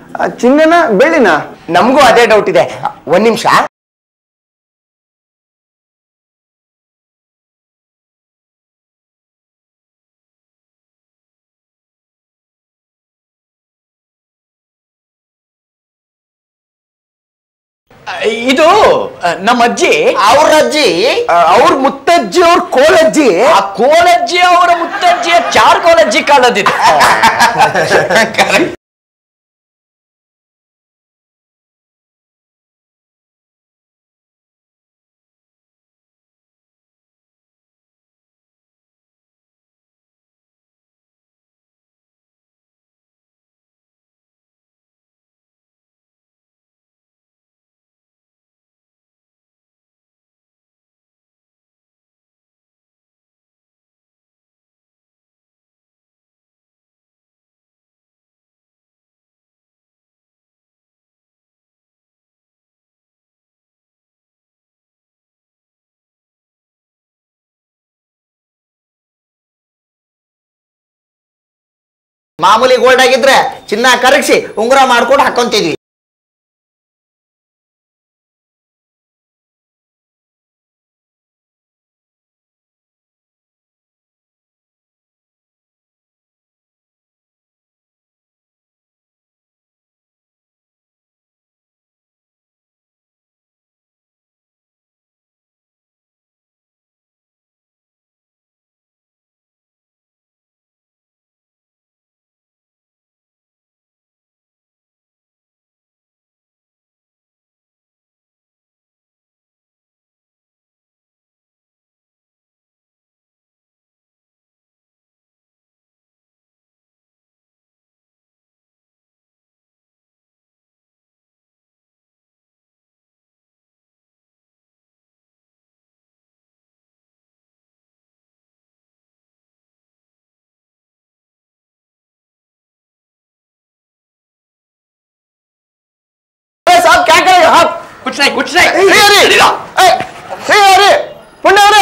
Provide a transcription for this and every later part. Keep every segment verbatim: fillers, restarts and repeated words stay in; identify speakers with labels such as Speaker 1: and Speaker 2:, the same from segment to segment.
Speaker 1: ಚಿನ್ನನ ಬೆಳ್ಳಿನ?
Speaker 2: ನಮಗೂ ಅದೇ ಡೌಟ್ ಇದೆ. ಒಂದ್ ನಿಮಿಷ.
Speaker 3: ಇದು ನಮ್ಮ ಅಜ್ಜಿ,
Speaker 2: ಅವ್ರ ಅಜ್ಜಿ,
Speaker 1: ಅವ್ರ ಮುತ್ತಜ್ಜಿ, ಅವ್ರ ಕೋಲಜ್ಜಿ,
Speaker 3: ಆ ಕೋಲಜ್ಜಿ ಅವರ ಮುತ್ತಜ್ಜಿಯ ಚಾರ್ ಕೋಲಜ್ಜಿ ಕಾಲದಿದೆ.
Speaker 2: ಮಾಮೂಲಿ ಗೋಲ್ಡ್ ಆಗಿದ್ರೆ ಚಿನ್ನ ಕರಗಿಸಿ ಉಂಗುರ ಮಾಡ್ಕೊಂಡು ಹಾಕೊಂತಿದ್ವಿ.
Speaker 3: कुछ नहीं कुछ नहीं
Speaker 1: ಪುಣ್ಯ ಅವರೇ,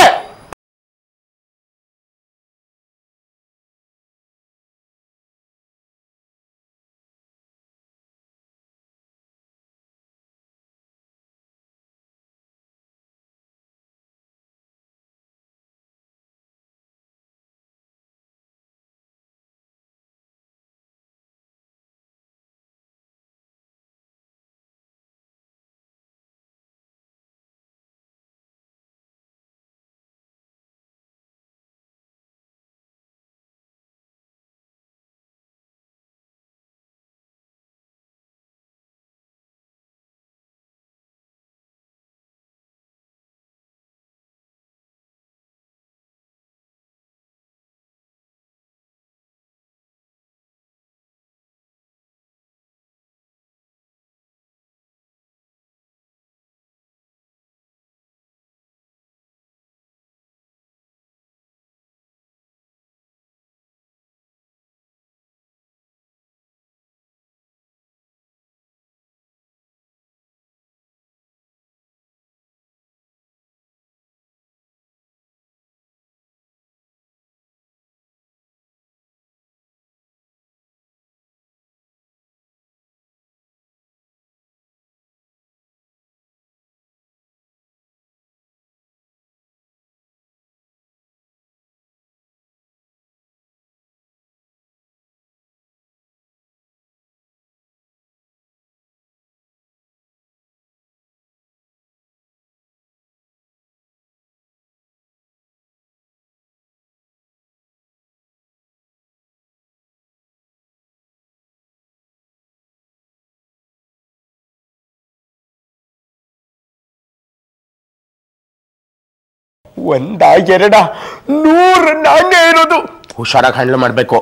Speaker 2: ಒಂದ ಎರಡ ನೂರು ನಾಣ್ಯ ಇರೋದು. ಹುಷಾರಾಗಿ ಹ್ಯಾಂಡಲ್ ಮಾಡ್ಬೇಕು.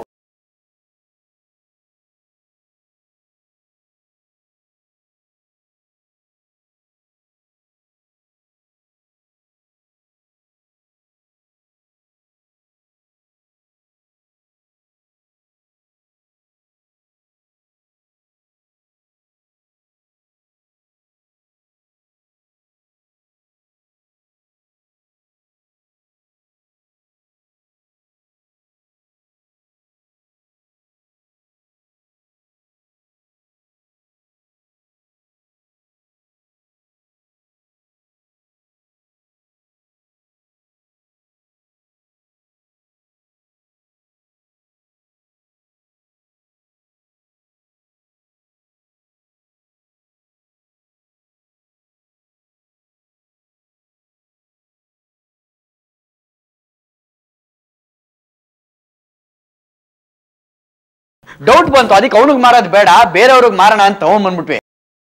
Speaker 3: ಡೌಟ್ ಬಂತು, ಅದಕ್ಕೆ ಅವನಿಗೆ ಮಾರೋದು ಬೇಡ ಬೇರೆಯವ್ರಿಗೆ ಮಾರೋಣ ಅಂತ ತಗೊಂಡ್ ಬಂದ್ಬಿಟ್ವಿ.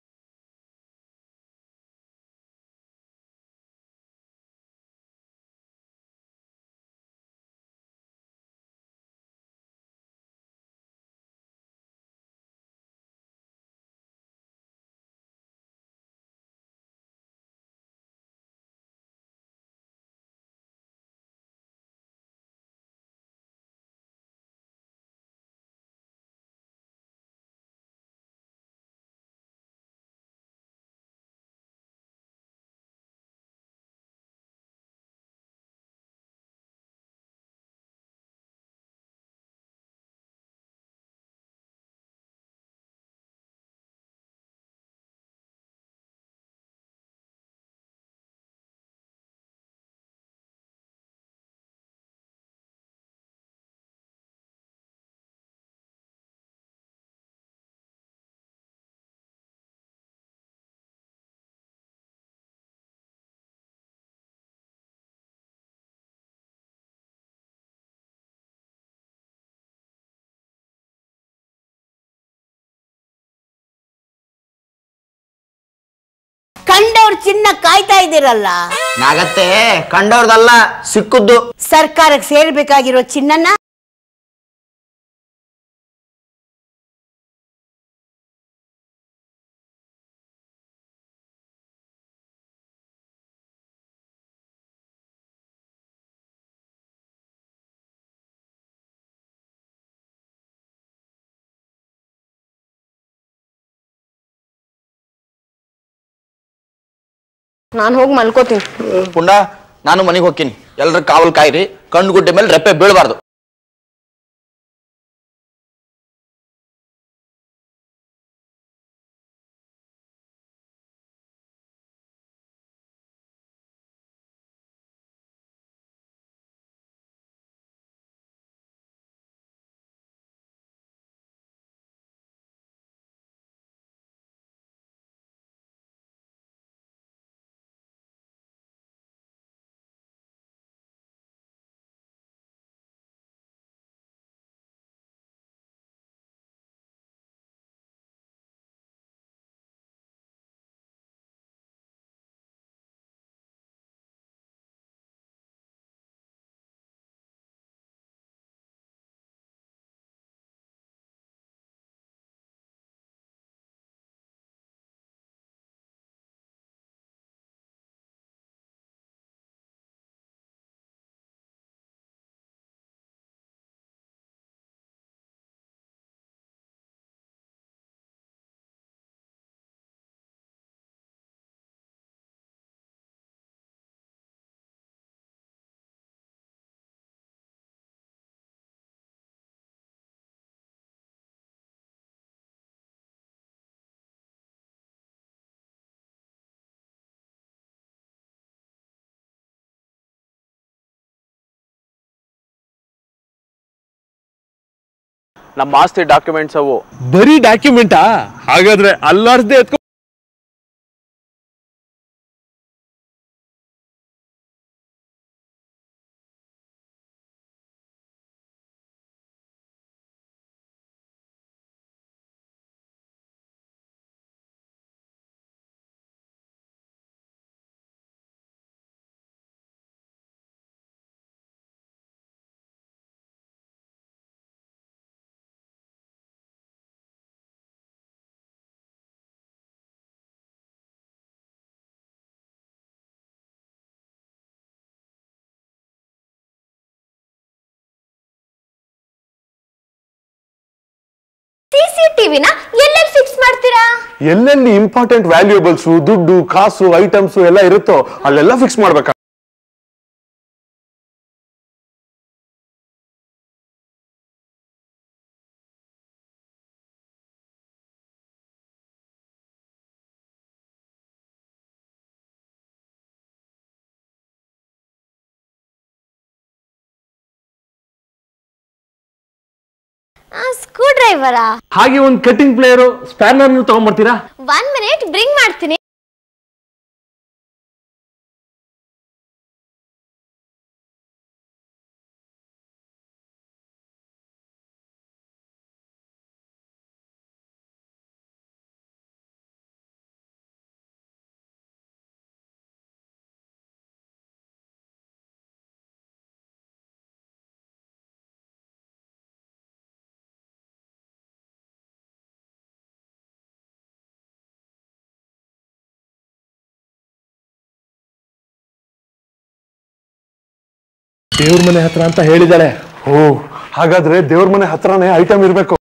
Speaker 4: ಕಂಡವ್ರ ಚಿನ್ನ ಕಾಯ್ತಾ ಇದ್ದೀರಲ್ಲ.
Speaker 2: ನಾಗತ್ತೆ ಕಂಡವ್ರದಲ್ಲ, ಸಿಕ್ಕುದ್ದು.
Speaker 4: ಸರ್ಕಾರಕ್ಕೆ ಸೇರ್ಬೇಕಾಗಿರೋ ಚಿನ್ನನ
Speaker 5: ನಾನು ಹೋಗಿ ಮಲ್ಕೋತೀನಿ.
Speaker 3: ಪುಂಡ ನಾನು ಮನೆಗೆ ಹೋಗ್ತೀನಿ. ಎಲ್ರ ಕಾವಲ್ ಕಾಯ್ರಿ, ಕಣ್ಣು ಗುಡ್ಡೆ ಮೇಲೆ ರೆಪ್ಪೆ ಬೀಳಬಾರ್ದು. ನಮ್ಮ ಆಸ್ತಿ ಡಾಕ್ಯುಮೆಂಟ್ಸ್ ಅವು.
Speaker 6: ಬರೀ ಡಾಕ್ಯುಮೆಂಟಾ? ಹಾಗಾದ್ರೆ ಅಲ್ಲಾರ್ದೆ ಎತ್ಕೊ
Speaker 5: ಸಿಸಿಟಿವಿನ ಎಲ್ಲೆಲ್ಲಿ ಫಿಕ್ಸ್ ಮಾಡ್ತೀರಾ?
Speaker 6: ಎಲ್ಲೆಲ್ಲಿ ಇಂಪಾರ್ಟೆಂಟ್ ವ್ಯಾಲ್ಯೂಯಬಲ್ಸ್, ದುಡ್ಡು, ಕಾಸು, ಐಟಮ್ಸ್ ಎಲ್ಲ ಇರುತ್ತೋ ಅಲ್ಲೆಲ್ಲ ಫಿಕ್ಸ್ ಮಾಡ್ಬೇಕಾ?
Speaker 5: ಸ್ಕ್ರೂ ಡ್ರೈವರಾ?
Speaker 6: ಹಾಗೆ ಒಂದು ಕಟಿಂಗ್ ಪ್ಲೇಯರು, ಸ್ಪ್ಯಾನರ್ ತಗೊಂಡ್ಬರ್ತೀರಾ?
Speaker 5: ಒನ್ ಮಿನಿಟ್, ಬ್ರಿಂಗ್ ಮಾಡ್ತೀನಿ.
Speaker 6: ದೇವ್ರ ಮನೆ ಹತ್ರ ಅಂತ ಹೇಳಿದಾಳೆ. ಓ ಹಾಗಾದ್ರೆ ದೇವ್ರ ಮನೆ ಹತ್ರನೇ ಐಟಮ್ ಇರ್ಬೇಕು.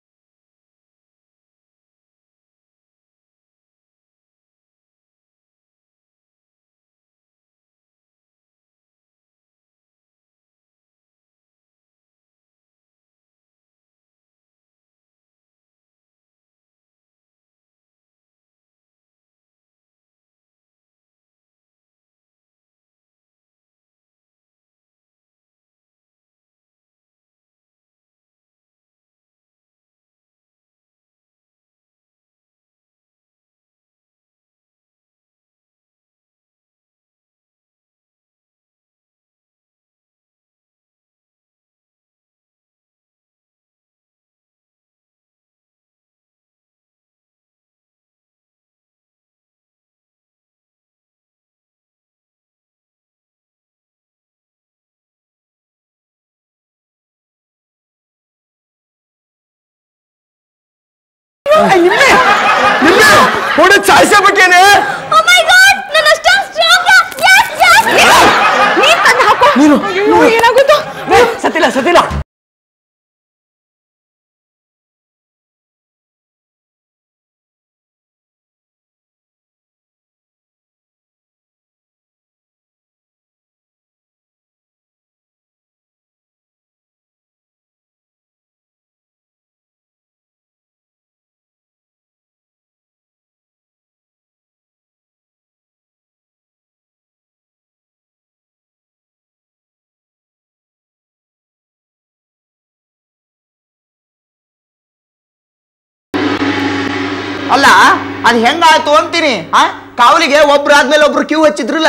Speaker 6: ಚಾಯ್ಸೆ ಬಿಟ್ಟೇನೆ.
Speaker 1: ಏನಾಗುತ್ತೋ ಸತಿಲ್ಲ ಸತಿಲ್ಲ.
Speaker 2: ಅಲ್ಲ ಅದ್ ಹೆಂಗಾಯ್ತು ಅಂತೀನಿ. ಆ ಕಾವಲಿಗೆ ಒಬ್ರು ಆದ್ಮೇಲೆ ಒಬ್ರು ಕ್ಯೂ ಹಚ್ಚಿದ್ರಲ್ಲ.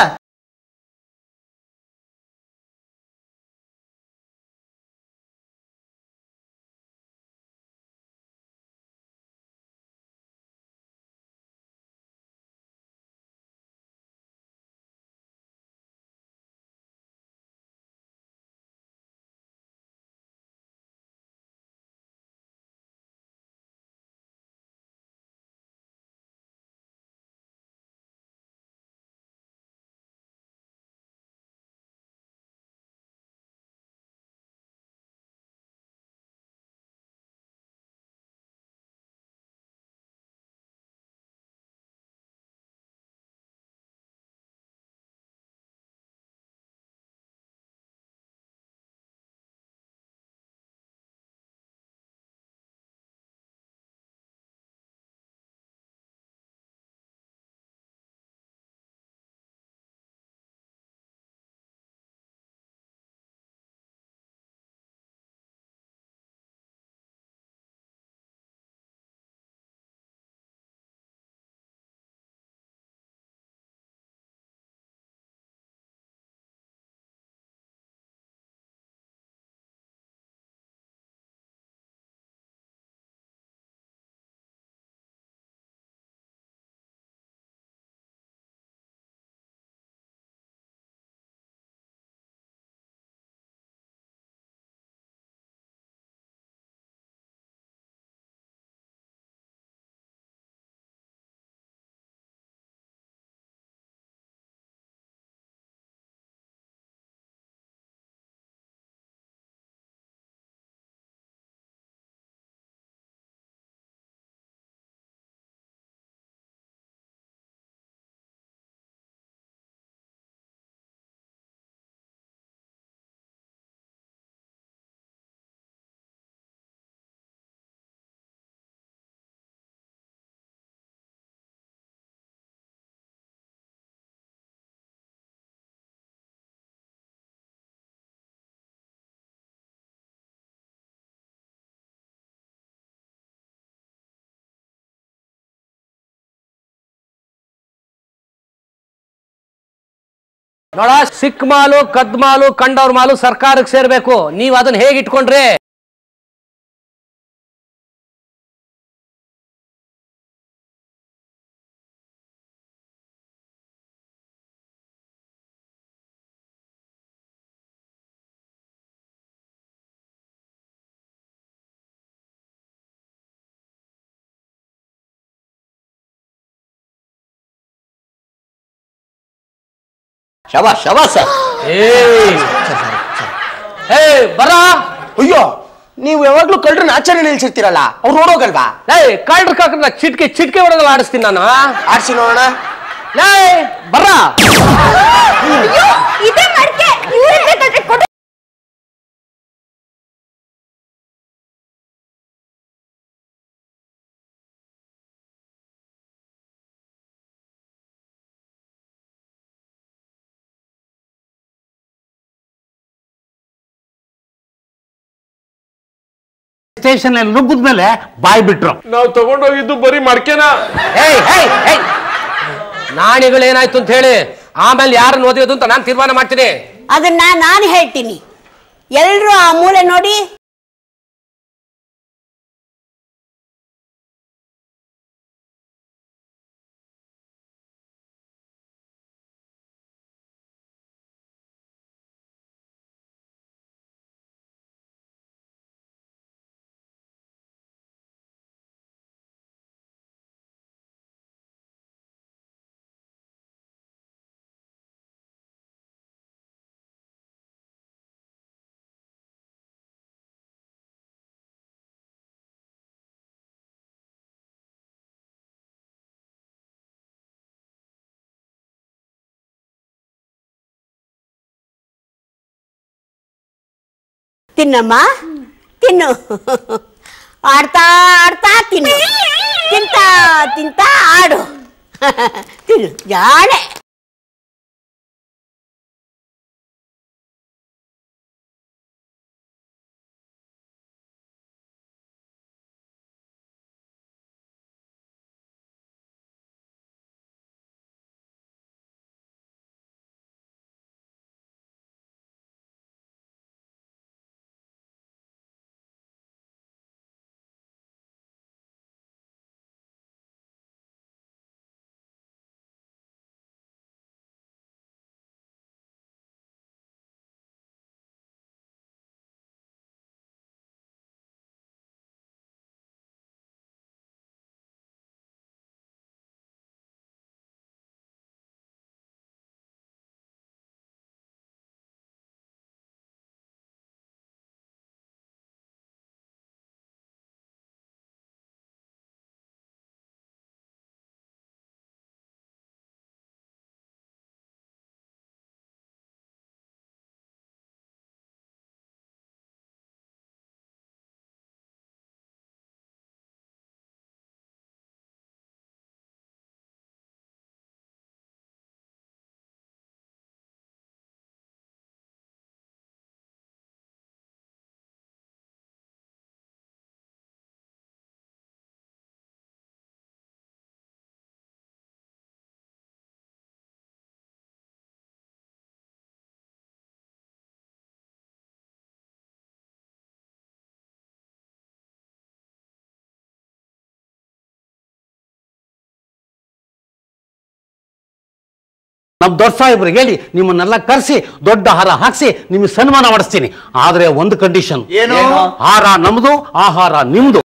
Speaker 7: ನೋಡ, ಸಿಕ್ ಮಾಲು ಕದ್ ಮಾಲು ಕಂಡವ್ರ ಮಾಲು ಸರ್ಕಾರಕ್ಕೆ ಸೇರ್ಬೇಕು. ನೀವ್ ಅದನ್ನ ಹೇಗೆ ಇಟ್ಕೊಂಡ್ರೆ?
Speaker 3: ಶಬಾಷ್ ಶಬಾಷ್.
Speaker 7: ಏ ಹೇ ಬರ.
Speaker 2: ಅಯ್ಯೋ ನೀವು ಯಾವಾಗ್ಲೂ ಕಳ್ರನ್ನ ಆಚರಣೆ ನಿಲ್ಸಿರ್ತೀರಲ್ಲ ಅವ್ರು ನೋಡೋಗಲ್ವಾ?
Speaker 7: ಲೇ ಕಳ್ರ ಕಾಕ ಚಿಟ್ಕೆ ಚಿಟ್ಕೆ ಹೊಡೆದಲ್ಲ ಆಡಿಸ್ತೀನಿ ನಾನು.
Speaker 2: ಆಡ್ಸಿ ನೋಡೋಣ.
Speaker 7: ಲೇ ಬರ.
Speaker 5: ಇದೇ ಮಡ್ಕೆ ಇವ್ರಿಗೆ ಕೊಡು.
Speaker 7: ಸ್ಟೇಷನ್ ಅಲ್ಲಿ ನುಗ್ಗಿದ ಮೇಲೆ ಬಾಯ್ ಬಿಟ್ರು.
Speaker 6: ನಾವು ತಗೊಂಡೋಗಿದ್ದು ಬರೀ ಮಡ್ಕೆನಾ?
Speaker 7: ನಾಣಿಗಳು ಏನಾಯ್ತು ಅಂತ ಹೇಳಿ ಆಮೇಲೆ ಯಾರನ್ನು ಓದಿಯೋದು ಅಂತ ನಾನು ತೀರ್ಮಾನ ಮಾಡ್ತೀನಿ.
Speaker 4: ಅದನ್ನ ನಾನು ಹೇಳ್ತೀನಿ. ಎಲ್ರು ಆ ಮೂಲೆ ನೋಡಿ. ತಿನ್ನಮ್ಮ ತಿನ್ನು. ಆಡ್ತಾ ಆಡ್ತಾ ತಿನ್ನು. ತಿಂತಾ ತಿಂತಾ ಆಡು. ತಿನ್ನು ಜಾಣೆ.
Speaker 7: ನಮ್ ದೊಡ್ಡ ಸಾಹೇಬ್ರಿಗೆ ಹೇಳಿ ನಿಮ್ಮನ್ನೆಲ್ಲ ಕರೆಸಿ ದೊಡ್ಡ ಹಾರ ಹಾಕ್ಸಿ ನಿಮಗೆ ಸನ್ಮಾನ ಮಾಡಿಸ್ತೀನಿ. ಆದ್ರೆ ಒಂದು ಕಂಡೀಷನ್.
Speaker 2: ಏನು?
Speaker 7: ಹಾರ ನಮ್ದು, ಆಹಾರ ನಿಮ್ದು.